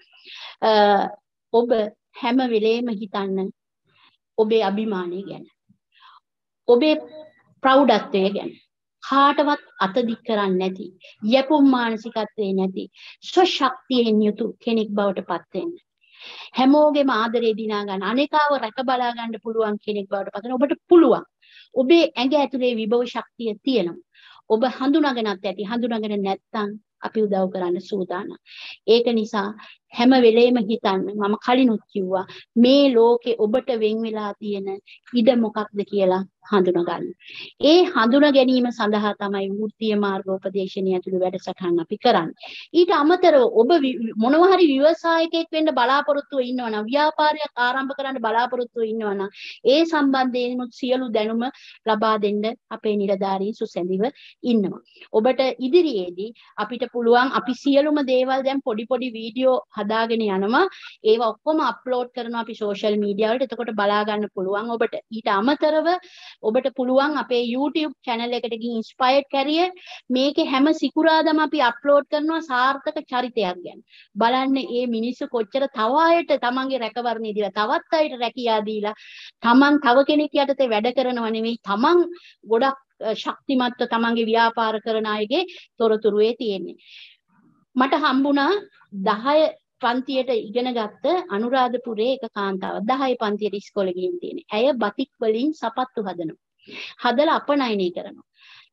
B: ඔබ හැම වෙලේම හිතන්න ඔබේ අභිමානය ගැන ඔබේ ප්‍රෞಢත්වය ගැන කාටවත් අත දික් කරන්නේ නැති යැපුම් මානසිකත්වයේ නැති ස්වශක්තියෙන් යුතු කෙනෙක් බවට පත් වෙන්න හැමෝගෙම ආදරේ දිනා ගන්න අනේකාව රැක බලා ගන්න පුළුවන් කෙනෙක් බවට පත් වෙන්න ඔබට පුළුවන්. ඔබේ ඇඟ ඇතුලේ විභව ශක්තිය තියෙනවා. ඔබ හඳුනාගෙනත් ඇති හඳුනාගෙන නැත්නම් අපි උදව් කරන්න සූදානම්. ඒක නිසා හැම වෙලේම හිතන්න මම කලිනුත් කිව්වා මේ ලෝකේ ඔබට වෙන් වෙලා තියෙන ඉඩ මොකක්ද කියලා හඳුනා ගන්න. ඒ හඳුනා ගැනීම සඳහා තමයි වෘත්තීය මාර්ගෝපදේශනය ඇතුළු වැඩසටහන් අපි කරන්නේ. ඊට අමතරව ඔබ මොනවා හරි ව්‍යවසායකයෙක් වෙන්න බලාපොරොත්තු වෙනවනම් ව්‍යාපාරයක් ආරම්භ කරන්න බලාපොරොත්තු වෙනවනම් ඒ සම්බන්ධයෙන් සියලු දැනුම ලබා දෙන්න අපේ නිලධාරීන් සුසැඳිව ඉන්නවා. ඔබට ඉදිරියේදී අපිට පුළුවන් අපි සියලුම දේවල් දැන් පොඩි පොඩි වීඩියෝ හදාගෙන යනවා. ඒවා ඔක්කොම අප්ලෝඩ් කරනවා අපි සෝෂල් මීඩියා වලට. එතකොට බලා ගන්න පුළුවන් ඔබට. ඊට අමතරව ඔබට පුළුවන් අපේ YouTube channel එකට ගිහින් inspired career මේකේ හැම සිකුරාදම අපි අප්ලෝඩ් කරනවා සාර්ථක චරිතයක් ගැන. බලන්න මේ මිනිස්සු කොච්චර තව අයට තමන්ගේ රැකවරණය දීලා තවත් අයට රැකියා දීලා තමන් තව කෙනෙක් යටතේ වැඩ කරනව නෙවෙයි තමන් ගොඩක් ශක්තිමත්ව තමන්ගේ ව්‍යාපාර කරන අයගේ තොරතුරුවේ තියෙන්නේ. මට හම්බුණා දහය පන්තියට ඉගෙන ගත්ත අනුරාධපුරයේ එක කාන්තාවක් දහය පන්තියට ඉස්කෝලේ ගිහින් තියෙන්නේ. ඇය බතික් වලින් සපත්තු හදනවා. හදලා අපනයනය කරනවා.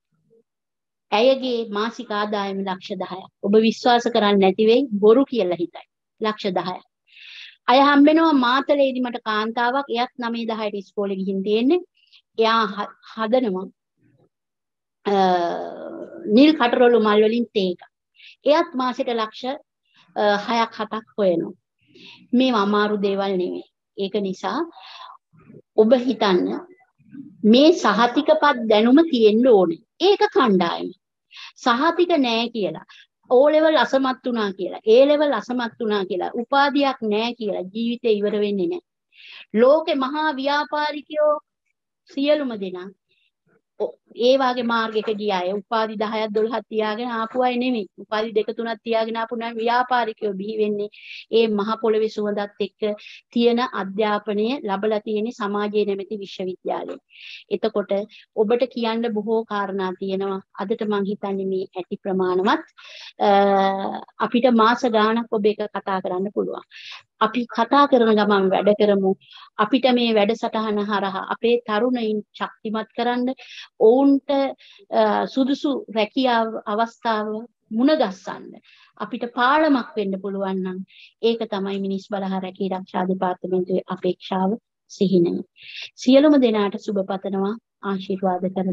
B: ඇයගේ මාසික ආදායම ලක්ෂ දහයක්. ඔබ විශ්වාස කරන්නේ නැති වෙයි බොරු කියලා හිතයි. ලක්ෂ දහයක්. අය හම්බෙනවා මාතලේදී මට කාන්තාවක් එයත් නවය දහයට ඉස්කෝලේ ගිහින් තියෙන්නේ. එයා හදනවා නිල් කටරොළු මල් වලින් තේක. එයත් මාසෙට ලක්ෂ හයක් හතක් හොයනවා. මේ අමාරු දේවල් නෙමෙයි. ඒක නිසා ඔබ හිතන්න මේ සහතිකපත් දැනුම තියෙන්න ඕනේ. ඒක කණ්ඩායම. සහතික නෑ කියලා. O level අසමත් වුණා කියලා. A level අසමත් වුණා කියලා. උපාධියක් නෑ කියලා ජීවිතේ ඉවර වෙන්නේ නෑ. ලෝකේ මහා ව්‍යාපාරිකයෝ සියලුම දෙනා ඒ වාගේ මාර්ගයක ගියා අය උපාධි දහයක් දොළහක් තියාගෙන ආපු අය නෙමෙයි. උපාධි දෙක තුනක් තියාගෙන ආපු නම් ව්‍යාපාරිකයෝ බිහි වෙන්නේ ඒ මහ පොළවේ සුවඳත් එක්ක තියෙන අධ්‍යාපනය ලැබලා තියෙන සමාජයේ නැමැති විශ්වවිද්‍යාලයේ. එතකොට ඔබට කියන්න බොහෝ කාරණා තියෙනවා. අදට මම හිතන්නේ මේ ඇති ප්‍රමාණවත් අපිට මාස ගාණක් ඔබ එක කතා කරන්න පුළුවන්. අපි කතා කරන ගමන් වැඩ කරමු. අපිට මේ වැඩසටහන හරහා අපේ තරුණයින් ශක්තිමත් කරන්න ඔවුන්ට සුදුසු රැකියාව අවස්ථාව මුණ ගැස්සන්න අපිට පාඩමක් වෙන්න පුළුවන් නම් ඒක තමයි මිනිස් බලහා රැකී ආරක්ෂා දෙපාර්තමේන්තුවේ අපේක්ෂාව සිහිනය. සියලුම දෙනාට සුබ පතනවා ආශිර්වාද කරනවා.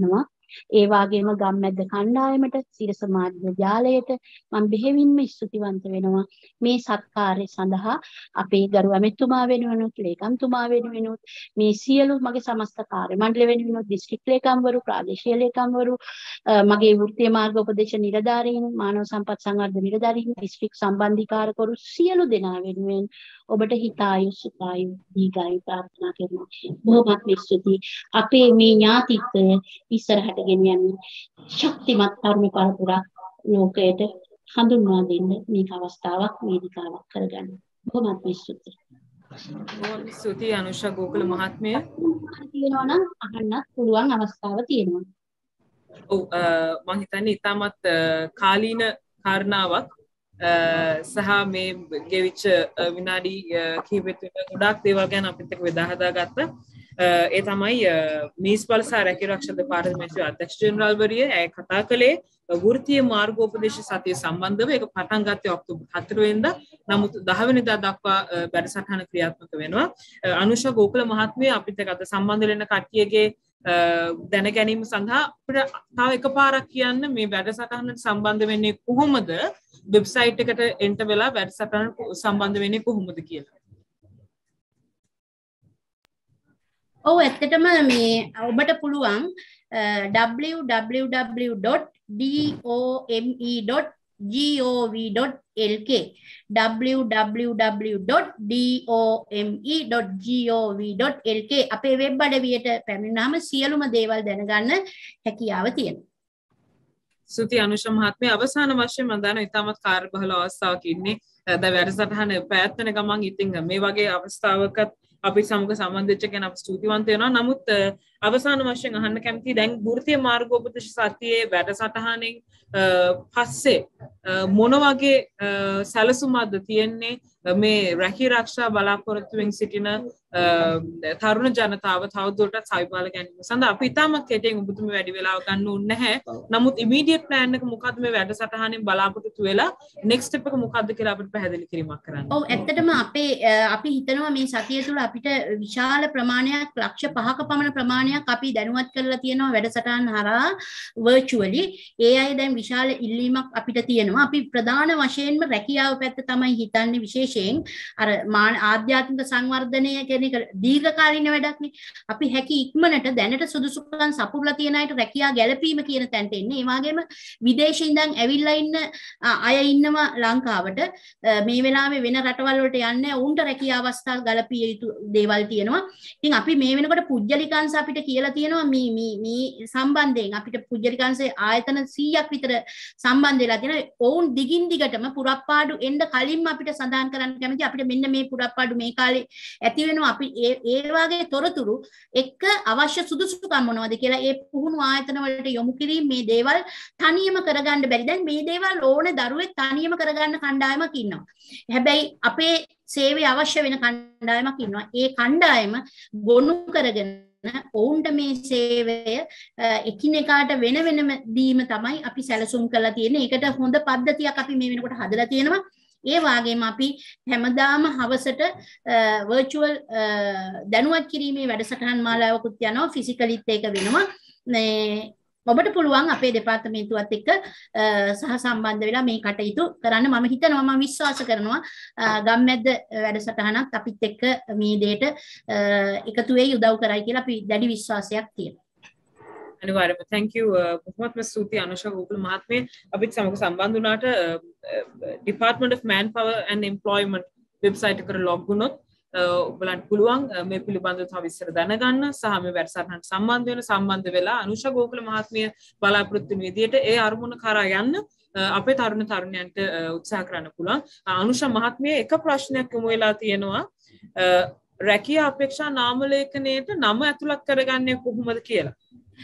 B: ඒ වගේම ගම්මැද්ද කණ්ඩායමට සිරස මාධ්‍ය ජාලයට මම බෙහෙවින්ම ස්තුතිවන්ත වෙනවා මේ සත්කාරය සඳහා. අපේ ගරු ඇමතුමා වෙනුවෙනුත් ලේකම්තුමා වෙනුවෙනුත් මේ සියලු මගේ සමස්ත කාර්ය මණ්ඩල වෙනුවෙනුත් දිස්ත්‍රික් ලේකම්වරු ප්‍රාදේශීය ලේකම්වරු මගේ වෘත්තීය මාර්ග උපදේශ නිලධාරීන් මානව සම්පත් සංවර්ධන නිලධාරීන් දිස්ත්‍රික් සම්බන්ධීකාරකවරු සියලු දෙනා වෙනුවෙන් ඔබට හිතායු සුඛායු දීර්ඝායු ප්‍රාර්ථනා කරනවා. බොහොමත් ස්තුතියි. අපේ මේ ඥාතිත්වය ඉස්සරහට ගෙනියන්න ශක්තිමත් කර්ම පරපුරක් ලෝකයට හඳුන්වා දෙන්න මේක අවස්ථාවක් වේදිකාවක් කරගන්න. බොහොමත් ස්තුතියි.
C: බොහොම ස්තුතියි අනුෂා ගෝකුල මහත්මිය.
B: තියෙනවා නම් අහන්නත් පුළුවන් අවස්ථාව තියෙනවා.
C: ඔව් මම හිතන්නේ ඉතාමත් කාලීන කාරණාවක් සහ මේ ගෙවිච්ච විනාඩි කිහිපෙත් ගොඩාක් දේවල් ගැන අපිත් එක්ක බෙදා හදාගත්තා. ඒ තමයි මිනිස් බල සහ රැකීරක්ෂා දෙපාර්තමේන්තුවේ අධ්‍යක්ෂ ජෙනරාල්වරිය ඇය කතා කළේ වෘත්තීය මාර්ගෝපදේශ සතිය සම්බන්ධව. ඒක පටන් ගත්තේ ඔක්තෝබර් හතර වෙනිදා. නමුත් දහ වෙනිදා දක්වා වැඩසටහන ක්‍රියාත්මක වෙනවා. අනුෂා ගෝකුල මහත්මිය අපිත් එක්ක අද සම්බන්ධ වෙන කට්ටියගේ දැන ගැනීම සඳහා අපිට තව එකපාරක් කියන්න මේ වැඩසටහනට සම්බන්ධ වෙන්නේ කොහොමද, වෙබ්සයිට් එකට එන්ටර් වෙලා වැඩසටහන සම්බන්ධ වෙන්නේ කොහොමද කියලා.
B: ඔව් ඇත්තටම මේ ඔබට පුළුවන් w w w dot dome dot gov dot l k w w w dot dome dot gov dot l k අපේ වෙබ් අඩවියට පැමිණුනාම සියලුම දේවල් දැනගන්න හැකියාව තියෙනවා.
C: සුති අනුෂා මහත්මිය අවසාන වශයෙන් මම දන්නවා ඉතාමත් කාර්යබහුල අවස්ථාවක ඉන්නේ. දැන් වැඩසටහන පැවැත්වෙන ගමන් ඉතින් මේ වගේ අවස්ථාවකත් අපි සමග සම්බන්ධ වෙච්ච කෙනා අපි ස්තුතිවන්ත වෙනවා. නමුත් අවසාන වශයෙන් අහන්න කැමතියි දැන් වෘත්තීය මාර්ගෝපදේශ සතියේ වැඩසටහනෙන් පස්සේ මොන වගේ සැලසුමක්ද තියෙන්නේ මේ රැකී ආරක්ෂා බලාපොරොත්තුවෙන් සිටින තරුණ ජනතාව තවදුරටත් සවිපාල ගැනීම සඳහා අපි ඉතාමත් කෙටියෙන් ඔබතුමී වැඩි වෙලාවක් ගන්න ඕනේ නැහැ. නමුත් ඉමීඩියට් ප්ලෑන් එක මොකද්ද මේ වැඩසටහනෙන් බලාපොරොත්තු වෙලා නෙක්ස්ට් ස්ටෙප් එක මොකද්ද කියලා අපිට පැහැදිලි කිරීමක් කරන්න.
B: ඔව් ඇත්තටම අපේ අපි හිතනවා මේ සතිය තුළ අපිට විශාල ප්‍රමාණයක් ලක්ෂ පහක පමණ ප්‍රමාණයක් අපි දැනුවත් කරලා තියෙනවා වැඩසටහන් හරහා virtually. ඒ අය දැන් විශාල ඉල්ලීමක් අපිට තියෙනවා. අපි ප්‍රධාන වශයෙන්ම රැකියාව පැත්ත තමයි හිතන්නේ විශේෂයෙන් අර ආධ්‍යාත්මික සංවර්ධනය කියන එක දීර්ඝකාලීන වැඩක්නේ. අපි හැකි ඉක්මනට දැනට සුදුසුකම් සපුරලා තියෙන අයට රැකියාව ගැලපීම කියන තැනට එන්නේ. ඒ වගේම විදේශේ ඉඳන් ඇවිල්ලා ඉන්න අය ඉන්නවා ලංකාවට. මේ වෙලාවේ වෙන රටවල් වලට යන්නේ උන්ට රැකියාව අවස්ථා ගලපිය යුතු දේවල් තියෙනවා. ඉතින් අපි මේ වෙනකොට පුජ්‍යලිකාංශ අපිට කියලා තියෙනවා මේ මේ මේ සම්බන්ධයෙන් අපිට පුජ්‍යලිකාංශයේ ආයතන සීයක් විතර සම්බන්ධ වෙලා තියෙනවා. ඔවුන් දිගින් දිගටම පුරප්පාඩු එන්න කලින්ම අපිට සඳහන් කරන්න කැමති අපිට මෙන්න මේ පුරප්පාඩු මේ කාලේ ඇති වෙනවා. අපි ඒ ඒ වගේ තොරතුරු එක්ක අවශ්‍ය සුදුසුකම් මොනවද කියලා ඒ පුහුණු ආයතන වලට යොමු කිරීම මේ දේවල් තනියම කරගන්න බැරි. දැන් මේ දේවල් ඕන දරුවෙක් තනියම කරගන්න කණ්ඩායමක් ඉන්නවා. හැබැයි අපේ සේවය අවශ්‍ය වෙන කණ්ඩායමක් ඉන්නවා. ඒ කණ්ඩායම ගොනු කරගෙන ඔවුන්ට මේ සේවය එකිනෙකාට වෙන වෙනම දීම තමයි අපි සැලසුම් කරලා තියෙන්නේ. ඒකට හොඳ පද්ධතියක් අපි මේ වෙනකොට හදලා තියෙනවා. ඒ වගේම අපි හැමදාම හවසට virtual දැනුවත් කිරීමේ වැඩසටහන් මාලාවකුත් යනවා. ෆිසිකලිත් ඒක වෙනවා. මේ ඔබට පුළුවන් අපේ දෙපාර්තමේන්තුවත් එක්ක සහ සම්බන්ධ වෙලා මේ කටයුතු කරන්න. මම හිතනවා මම විශ්වාස කරනවා ගම්මැද්ද වැඩසටහනත් අපිත් එක්ක මේ දෙයට එකතු වෙයි උදව් කරයි කියලා අපි දැඩි විශ්වාසයක් තියෙනවා.
C: අනිවාර්යයෙන්ම thank you බොහොමත්ම ස්තුතියි අනුෂා ගෝකුල මහත්මිය අපිත් සමග සම්බන්ධ වුණාට Department of Manpower and Employment website එකට ලොග් වුණොත් ඔයගලන්ට පුළුවන් මේ පිළිබඳව තව විස්තර දැනගන්න සහ මේ වැඩසටහනට සම්බන්ධ වෙන සම්බන්ධ වෙලා අනුෂා ගෝකුල මහත්මිය බලාපොරොත්තු වෙන විදිහට ඒ අරමුණ කරා යන්න අපේ තරුණ තරුණියන්ට උත්සාහ කරන්න පුළුවන්. අනුෂා මහත්මිය එක ප්‍රශ්නයක් යොමු වෙලා තියෙනවා රැකියා අපේක්ෂා නාම ලේඛනයේට නම ඇතුළත් කරගන්නේ කොහොමද කියලා.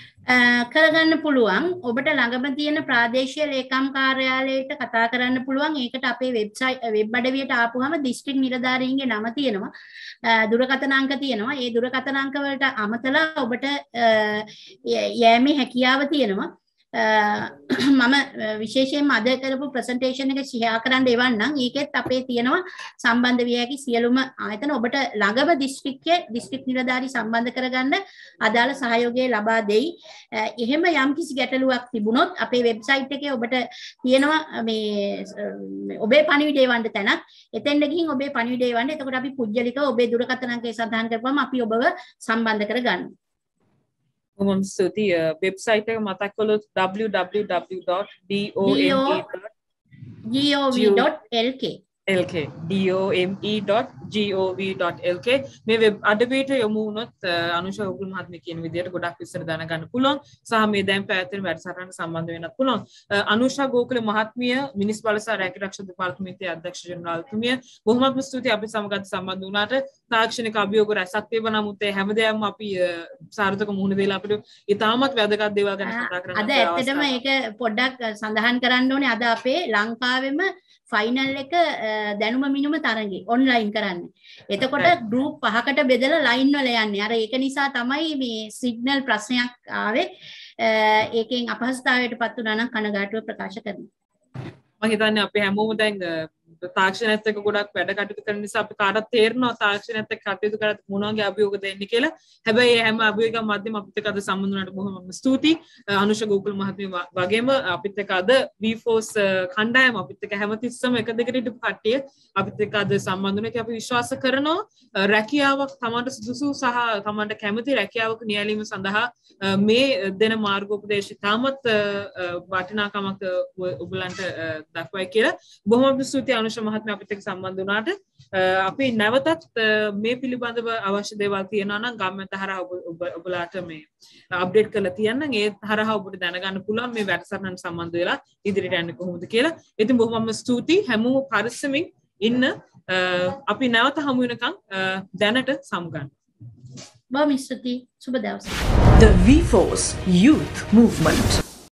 B: කරගන්න පුළුවන්. ඔබට ළඟම තියෙන ප්‍රාදේශීය ලේකම් කාර්යාලයට කතා කරන්න පුළුවන්. ඒකට අපේ වෙබ්සයිට් වෙබ් අඩවියට ආපුවම දිස්ත්‍රික් නිලධාරීන්ගේ නම තියෙනවා. දුරකථන අංක තියෙනවා. ඒ දුරකථන අංක වලට අමතලා ඔබට යෑමේ හැකියාව තියෙනවා. මම විශේෂයෙන්ම අද කරපු ප්‍රසන්ටේෂන් එක ෂෙයා කරන්න එවන්නම්. ඒකෙත් අපේ තියෙනවා සම්බන්ධ විය හැකි සියලුම ආයතන ඔබට ළඟම දිස්ත්‍රික්කයේ දිස්ත්‍රික් නිලධාරි සම්බන්ධ කරගන්න අදාළ සහයෝගය ලබා දෙයි. එහෙම යම්කිසි ගැටලුවක් තිබුණොත් අපේ වෙබ්සයිට් එකේ ඔබට තියෙනවා මේ ඔබේ පණිවිඩය වන්න තැනක්. එතෙන්ද ගිහින් ඔබේ පණිවිඩය වන්න. එතකොට අපි පුජ්‍යලිකව ඔබේ දුරකථන අංකය සඳහන් කරපුවම අපි ඔබව සම්බන්ධ කරගන්නවා.
C: බොහොම ස්තුතියි. වෙබ්සයිට් එක මතක් කළොත් w w w dot dome
B: dot gov dot l k
C: L K dome dot gov dot l k මේ වෙබ් අඩවියට යොමු වුණොත් අනුෂා උගුල් මහත්මිය කියන විදිහට ගොඩක් විස්තර දැනගන්න පුළුවන්. සහ මේ දැන් පැවැත්වෙන වැඩසටහනට සම්බන්ධ වෙන්නත් පුළුවන්. අනුෂා ගෝකුල මහත්මිය මිනිස් බල සහ රැකී රක්ෂා දෙපාර්තමේන්තුවේ අධ්‍යක්ෂ ජනරාල්තුමිය බොහොමත්ම ස්තුතියි අපි සමගත් සම්බන්ධ වුණාට. තාක්ෂණික අභියෝග රැසක් තිබුණ නමුත් ඒ හැමදේම අපි සාර්ථක මුහුණ දෙලා අපිට ඉතාමත් වැදගත් දේවල් ගැන කතා කරන්න.
B: අද ඇත්තටම ඒක පොඩ්ඩක් සඳහන් කරන්න ඕනේ. අද අපේ ලංකාවෙම ෆයිනල් එක දැනුම මිනුම තරඟේ ඔන්ලයින් කරන්නේ. එතකොට ගෲප් පහකට බෙදලා ලයින් වල යන්නේ. අර ඒක නිසා තමයි මේ සිග්නල් ප්‍රශ්නයක් ආවේ. ඒකෙන් අපහසුතාවයට පත් වුණා නම් කනගාටුව ප්‍රකාශ කරනවා.
C: මම හිතන්නේ අපි හැමෝම දැන් තාක්ෂණයත් එක්ක ගොඩක් වැඩ කටයුතු කරන නිසා අපි කාටත් තේරෙනවා තාක්ෂණයත් එක්ක කටයුතු කරද්දී මොන වගේ අභියෝග දෙන්නේ කියලා. හැබැයි ඒ හැම අභියෝගයක් මැදින් අපිත් එක්ක අද සම්බන්ධ වුණාට බොහොම ස්තුතියි. අනුෂා ගෝකුල් මහත්මිය වගේම අපිත් එක්ක අද V Force කණ්ඩායම අපිත් එක්ක හැමතිස්සම එක දෙකට හිටපු කට්ටිය අපිත් එක්ක අද සම්බන්ධ වුණා. ඒක අපි විශ්වාස කරනවා රැකියාවක් තමන්ට සුදුසු සහ තමන්ට කැමති රැකියාවක නියැලීම සඳහා මේ දෙන මාර්ගෝපදේශය තාමත් වටිනාකමක් ඔයගලන්ට දක්වයි කියලා. බොහොම ස්තුතියි අනුෂා මහත්මිය අපිත් එක්ක සම්බන්ධ වුණාට. අපි නැවතත් මේ පිළිබඳව අවශ්‍ය දේවල් තියෙනවා නම් ගම්මැත හරහා ඔබලාට මේ අප්ඩේට් කරලා තියන්න. ඒ හරහා ඔබට දැනගන්න පුළුවන් මේ වැඩසටහන සම්බන්ධ වෙලා ඉදිරියට යන්නේ කොහොමද කියලා. ඉතින් බොහොමම ස්තුතියි හැමෝම පරිස්සමින් ඉන්න. අපි නැවත හමු වෙනකන් දැනට සමුගන්න.
B: බොහොම ස්තුතියි. සුබ දවසක්.
D: The V Force Youth Movement.